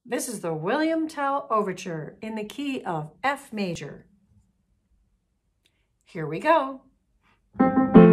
This is the William Tell Overture in the key of F major. Here we go.